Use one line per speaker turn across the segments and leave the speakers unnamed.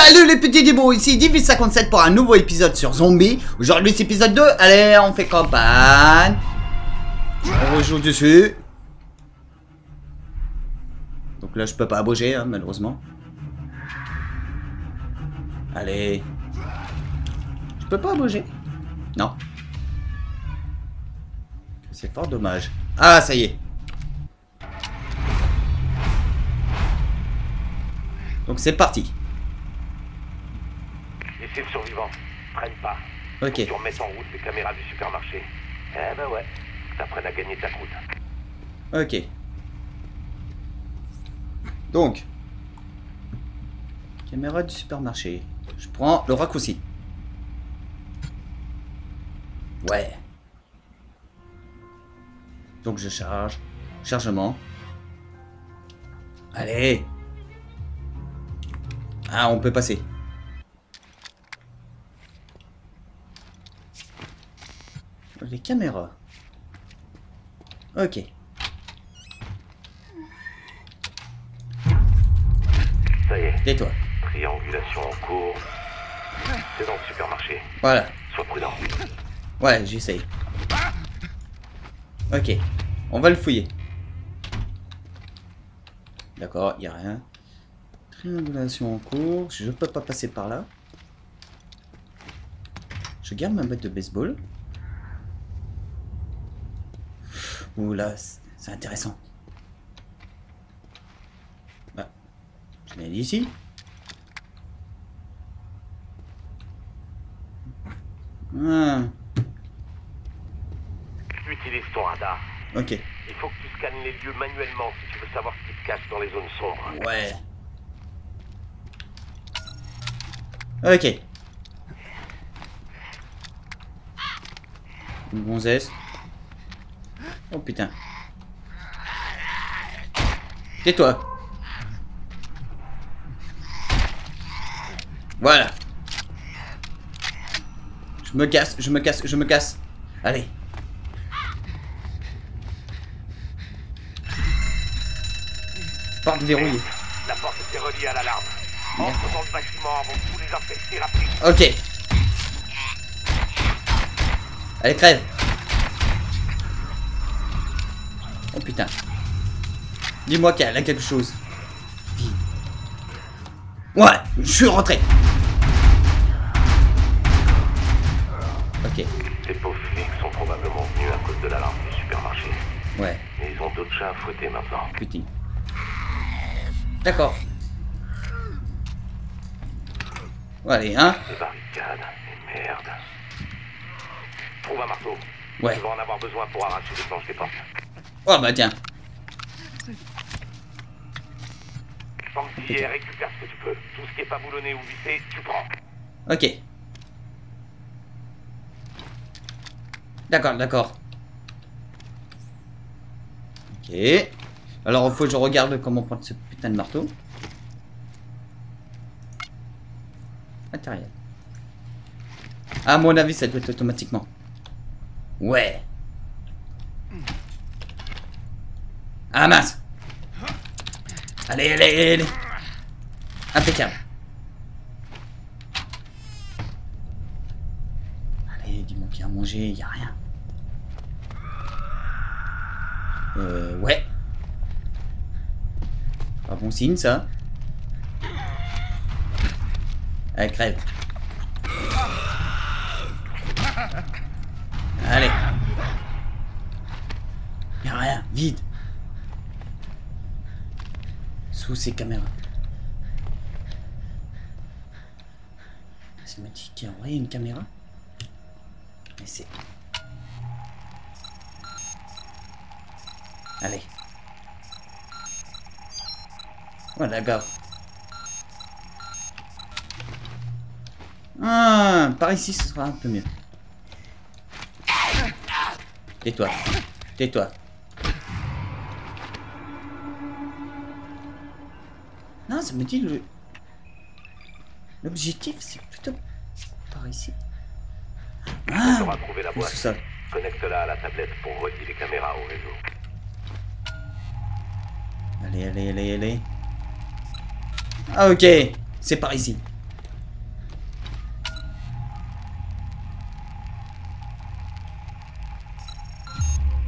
Salut les petits démons, ici Divi57 pour un nouveau épisode sur Zombie. Aujourd'hui c'est épisode 2, allez on fait campagne. On rejoue dessus. Donc là je peux pas bouger hein, malheureusement. Allez. Je peux pas bouger. Non. C'est fort dommage. Ah ça y est. Donc c'est parti.
Ici le survivant, traîne pas.
Ok.
Tu remettes en route les caméras du supermarché. Eh ben ouais, t'apprennes à gagner ta croûte.
Ok. Donc. Caméra du supermarché. Je prends le raccourci. Ouais. Donc je charge. Chargement. Allez. Ah, on peut passer. Les caméras. Ok.
Ça y est.
Tais-toi.
Triangulation en cours. C'est dans le supermarché.
Voilà.
Sois prudent.
Ouais, j'essaye. Ok. On va le fouiller. D'accord, il a rien. Triangulation en cours. Je peux pas passer par là. Je garde ma batte de baseball. Ouh là, c'est intéressant. Bah, je l'ai dit ici. Ah,
Utilise ton radar.
ok.
Il faut que tu scannes les lieux manuellement si tu veux savoir ce qui se cache dans les zones sombres.
Ouais. Ok. Une gonzesse. Oh putain. Tais-toi. Voilà. Je me casse, je me casse, je me casse. Allez. Porte verrouillée.
La porte était reliée à l'alarme. Entre dans le bâtiment avant que tous les infectés rapidement.
Ok. Allez, crève. Oh putain. Dis-moi qu'elle a quelque chose. Ouais, je suis rentré. Ok.
Ces pauvres flics sont probablement venus à cause de l'alarme du supermarché.
Ouais,
Mais ils ont d'autres chats à fouetter maintenant.
putain. D'accord. Bon, allez, hein.
Des barricades, des merdes. Trouve un marteau.
Ouais.
Tu vas en avoir besoin pour arracher les planches des portes.
Oh bah tiens.
Sanglier, récupère ce que tu peux. Tout ce qui est pas boulonné ou vissé, tu prends.
Ok. D'accord, d'accord. Ok. Alors il faut que je regarde comment prendre ce putain de marteau. Matériel. À mon avis, ça doit être automatiquement. Ouais. Ah mince. Allez, allez, allez. Impeccable. Allez, dis-moi qu'il y a à manger, il n'y a rien. Ouais. Pas bon signe, ça. Allez, crève. Allez. Il n'y a rien, vide. Sous ces caméras. Ça m'a dit qu'il y aurait une caméra. Mais c'est... Allez. Voilà, gars. Ah, par ici, ce sera un peu mieux. Tais-toi. Tais-toi. Non, ça me dit le... L'objectif, c'est plutôt par ici. Ah,
Tu auras trouvé la boîte.
c'est ça.
Connecte-la à la tablette pour relier les caméras au réseau.
Allez, allez, allez, allez. Ah, ok. C'est par ici.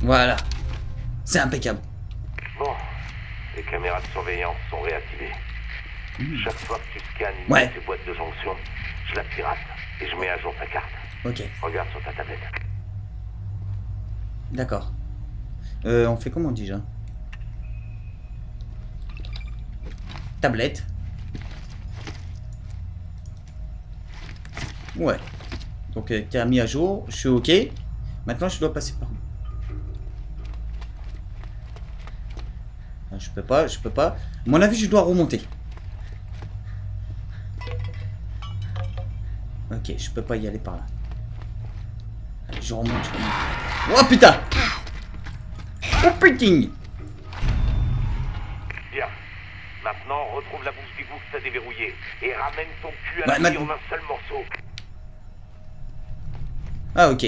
Voilà. C'est impeccable.
Bon, les caméras de surveillance sont réactivées. Chaque fois que tu scannes une
Ouais.
de ces boîtes de jonction, je la pirate et je mets à jour ta carte.
Ok.
Regarde sur ta tablette.
D'accord. On fait comment déjà? Tablette. Ouais. Donc t'es mis à jour. Je suis ok. Maintenant je dois passer par où? Ah, je peux pas, je peux pas. À mon avis je dois remonter. Ok, je peux pas y aller par là. Allez, je remonte, je remonte. Oh putain! Oh putain!
Bien. Maintenant, retrouve la bouche d'égout que t'as déverrouillée et ramène ton cul à
Ouais,
la vie en un seul morceau.
Ah ok.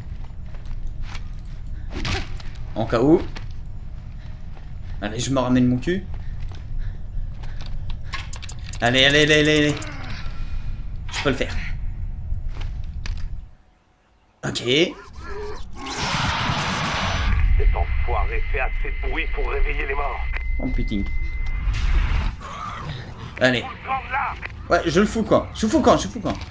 En cas où. Allez, je me ramène mon cul. Allez, allez, allez, allez, allez. Je peux le faire. Ok.
Cet enfoiré fait assez de bruit pour réveiller les morts.
Oh putain. Allez.
Prends-la.
Ouais, je le fous quand. Je fous quand, je fous quand.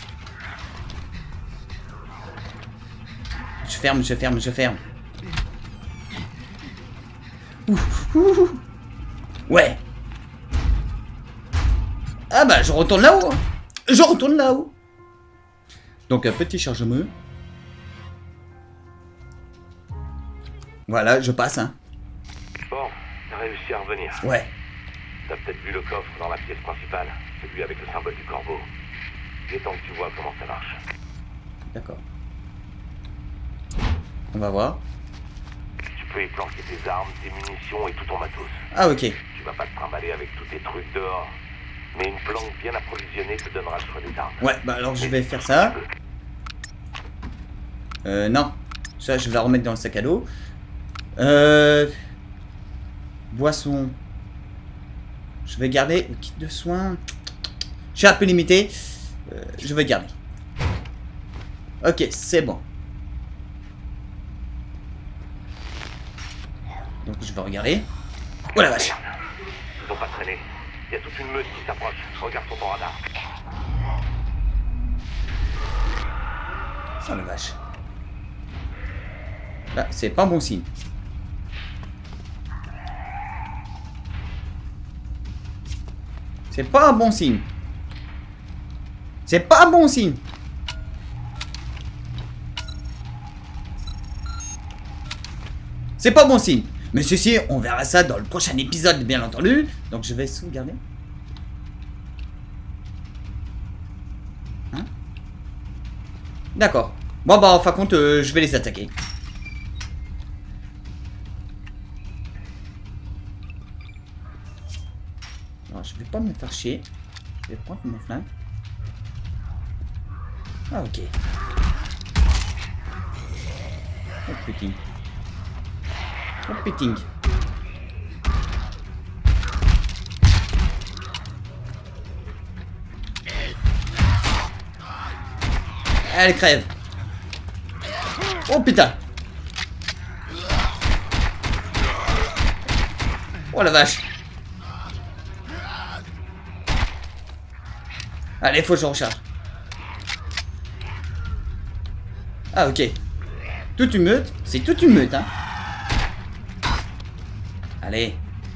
Je ferme, je ferme, je ferme. Ouh. Ouais. Ah bah je retourne là-haut. Je retourne là-haut. Donc un petit chargement. Voilà, je passe hein.
Bon, t'as réussi à revenir.
Ouais.
T'as peut-être vu le coffre dans la pièce principale, celui avec le symbole du corbeau. Il est temps que tu vois comment ça marche.
D'accord. On va voir.
Tu peux y planquer tes armes, tes munitions et tout ton matos.
Ah ok.
Tu vas pas te trimballer avec tous tes trucs dehors. Mais une planque bien approvisionnée te donnera le choix des armes.
Ouais, bah alors je vais faire ça. Non. Ça, je vais la remettre dans le sac à dos. Boisson. Je vais garder le kit de soins. Je suis un peu limité. Je vais garder. Ok, c'est bon. Donc je vais regarder. Oh la vache.
Ils ont pas traîné. Il y a toute une meute qui s'approche. Regarde sur ton radar.
Oh la vache. Là, c'est pas un bon signe. C'est pas un bon signe. C'est pas un bon signe. C'est pas bon signe. Mais ceci, on verra ça dans le prochain épisode, bien entendu. Donc je vais sauvegarder. Hein? D'accord. Bon bah en fin de compte, je vais les attaquer. Alors je vais pas me faire chier. Je vais prendre mon flingue. Ah ok. Oh putain. Oh putain. Elle crève. Oh putain. Oh la vache. Allez, faut que je recharge. Ah ok. Toute une meute. C'est toute une meute hein. Allez.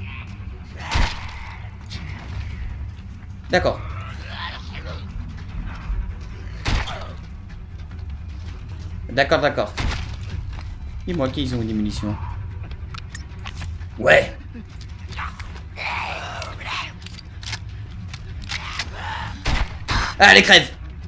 D'accord. D'accord, d'accord. Dis-moi qu'ils ont des munitions. Ouais. Allez, crève.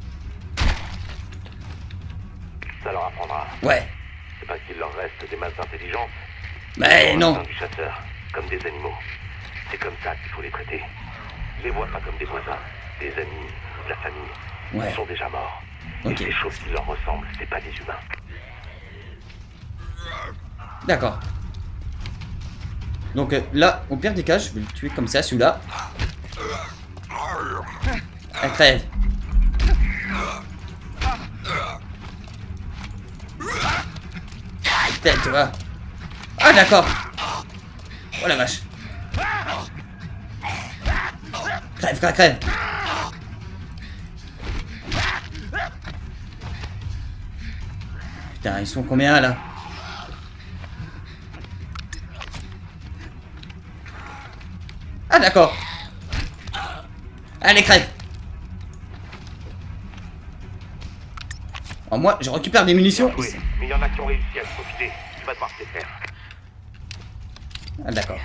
Ça leur apprendra.
Ouais.
C'est pas qu'il leur reste des masses d'intelligence.
Mais
Ils ont
non.
l'instinct du chasseur, comme des animaux. C'est comme ça qu'il faut les traiter. Les vois pas comme des voisins, des amis, de la famille.
Ouais.
Ils sont déjà morts.
Ok.
Et ces choses qui leur ressemblent, c'est pas des humains.
D'accord. Donc là, au pire des cas, je vais le tuer comme ça, celui-là. Elle crève. Putain, tu vois. Ah d'accord. Oh la vache. Crève, crève, crève. Putain, ils sont combien là? Ah d'accord. Allez, crève. Oh, moi, je récupère des munitions.
Oui, mais il y en a qui ont réussi à se profiler. Tu vas devoir te les faire.
Ah d'accord.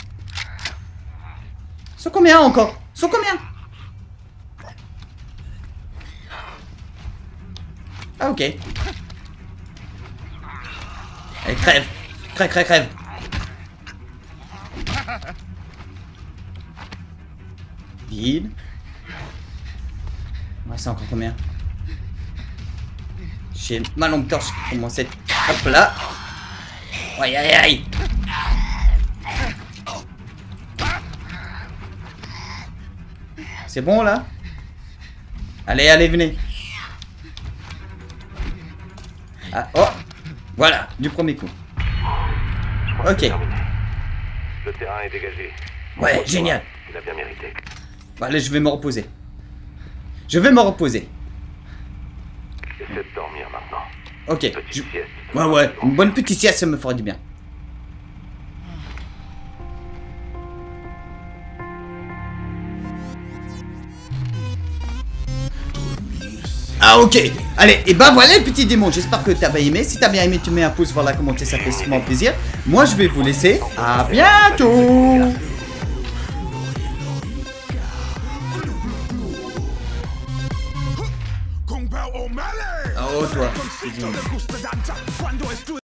Ils sont combien encore? Ils sont combien? Ah ok. Allez, crève. Crève, crève, crève. Vide. Ouais, c'est encore combien? J'ai ma lampe torche qui commence à être... Hop là. Aïe aïe aïe. C'est bon là? Allez, allez, venez. Ah, oh. Voilà, du premier coup. Ok.
Le terrain est dégagé.
Ouais, génial.
Il a bien mérité.
Bon, allez, je vais me reposer. Je vais me reposer.
Essaie de dormir maintenant.
Ok.
Petite sieste.
Ouais, ouais. Une bonne petite sieste, ça me ferait du bien. Ah ok, allez, et ben voilà les petits démons, j'espère que t'as bien aimé. Si t'as bien aimé, tu mets un pouce vers la commenter, ça fait souvent plaisir. Moi je vais vous laisser, à bientôt. Oh toi,